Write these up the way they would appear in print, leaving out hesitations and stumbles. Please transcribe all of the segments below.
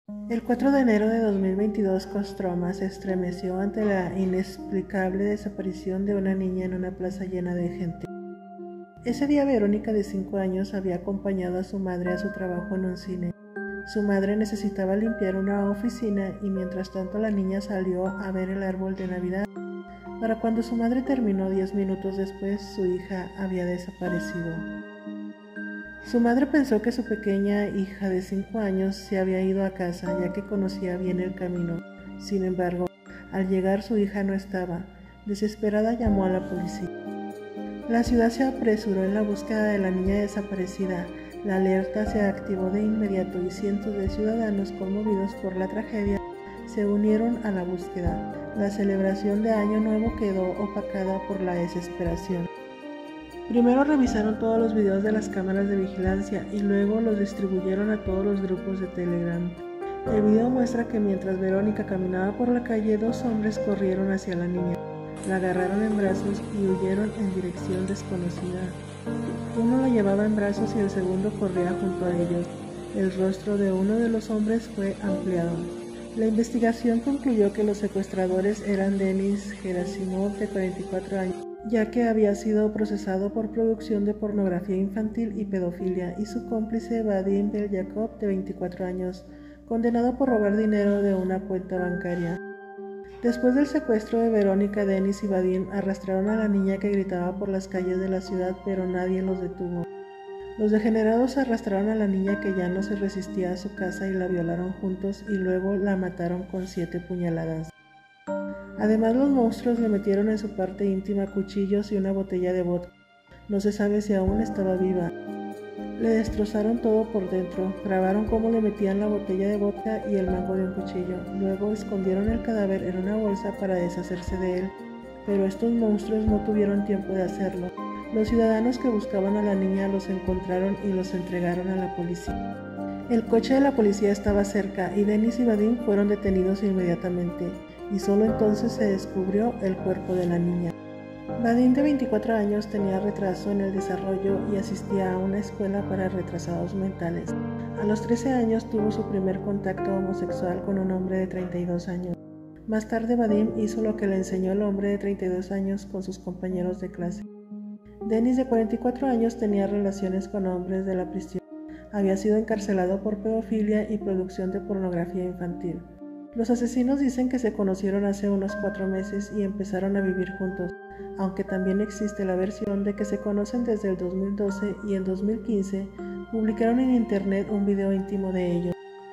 El 4 de enero de 2022, Kostroma se estremeció ante la inexplicable desaparición de una niña en una plaza llena de gente. Ese día Verónica, de 5 años, había acompañado a su madre a su trabajo en un cine. Su madre necesitaba limpiar una oficina y mientras tanto la niña salió a ver el árbol de Navidad. Para cuando su madre terminó 10 minutos después, su hija había desaparecido. Su madre pensó que su pequeña hija de 5 años se había ido a casa, ya que conocía bien el camino. Sin embargo, al llegar su hija no estaba. Desesperada llamó a la policía. La ciudad se apresuró en la búsqueda de la niña desaparecida. La alerta se activó de inmediato y cientos de ciudadanos conmovidos por la tragedia se unieron a la búsqueda. La celebración de Año Nuevo quedó opacada por la desesperación. Primero revisaron todos los videos de las cámaras de vigilancia y luego los distribuyeron a todos los grupos de Telegram. El video muestra que mientras Verónica caminaba por la calle, 2 hombres corrieron hacia la niña. La agarraron en brazos y huyeron en dirección desconocida. Uno la llevaba en brazos y el segundo corría junto a ellos. El rostro de uno de los hombres fue ampliado. La investigación concluyó que los secuestradores eran Denis Gerasimov, de 44 años, ya que había sido procesado por producción de pornografía infantil y pedofilia, y su cómplice Vadim Beljakov, de 24 años, condenado por robar dinero de una cuenta bancaria. Después del secuestro de Verónica, Denis y Vadim arrastraron a la niña que gritaba por las calles de la ciudad, pero nadie los detuvo. Los degenerados arrastraron a la niña que ya no se resistía a su casa y la violaron juntos y luego la mataron con 7 puñaladas. Además, los monstruos le metieron en su parte íntima cuchillos y una botella de vodka. No se sabe si aún estaba viva. Le destrozaron todo por dentro, grabaron cómo le metían la botella de vodka y el mango de un cuchillo. Luego escondieron el cadáver en una bolsa para deshacerse de él, pero estos monstruos no tuvieron tiempo de hacerlo. Los ciudadanos que buscaban a la niña los encontraron y los entregaron a la policía. El coche de la policía estaba cerca y Denis y Vadim fueron detenidos inmediatamente, y solo entonces se descubrió el cuerpo de la niña. Vadim, de 24 años, tenía retraso en el desarrollo y asistía a una escuela para retrasados mentales. A los 13 años tuvo su primer contacto homosexual con un hombre de 32 años. Más tarde Vadim hizo lo que le enseñó el hombre de 32 años con sus compañeros de clase. Denis, de 44 años, tenía relaciones con hombres de la prisión. Había sido encarcelado por pedofilia y producción de pornografía infantil. Los asesinos dicen que se conocieron hace unos 4 meses y empezaron a vivir juntos, aunque también existe la versión de que se conocen desde el 2012 y en 2015 publicaron en internet un video íntimo de ellos.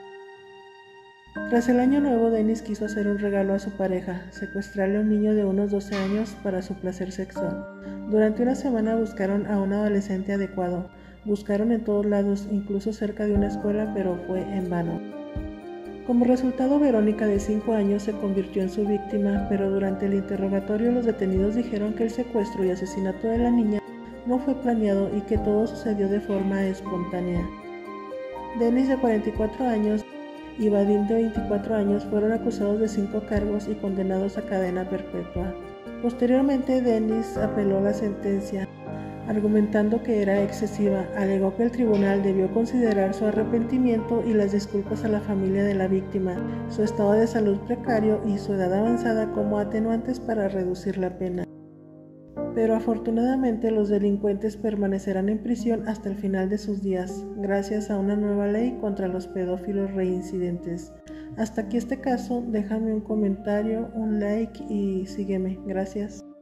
Tras el año nuevo, Denis quiso hacer un regalo a su pareja, secuestrarle a un niño de unos 12 años para su placer sexual. Durante una semana buscaron a un adolescente adecuado, buscaron en todos lados, incluso cerca de una escuela, pero fue en vano. Como resultado, Verónica, de 5 años, se convirtió en su víctima, pero durante el interrogatorio los detenidos dijeron que el secuestro y asesinato de la niña no fue planeado y que todo sucedió de forma espontánea. Denis, de 44 años, y Vadim, de 24 años, fueron acusados de 5 cargos y condenados a cadena perpetua. Posteriormente, Denis apeló la sentencia, argumentando que era excesiva. Alegó que el tribunal debió considerar su arrepentimiento y las disculpas a la familia de la víctima, su estado de salud precario y su edad avanzada como atenuantes para reducir la pena. Pero afortunadamente los delincuentes permanecerán en prisión hasta el final de sus días, gracias a una nueva ley contra los pedófilos reincidentes. Hasta aquí este caso, déjame un comentario, un like y sígueme. Gracias.